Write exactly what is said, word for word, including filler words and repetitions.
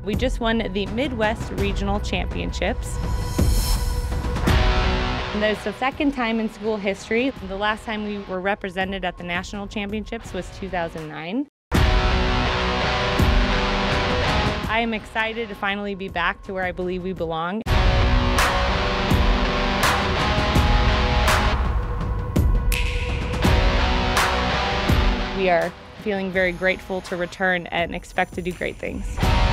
We just won the Midwest Regional Championships. And that's the second time in school history. The last time we were represented at the National Championships was two thousand nine. I am excited to finally be back to where I believe we belong. We are feeling very grateful to return and expect to do great things.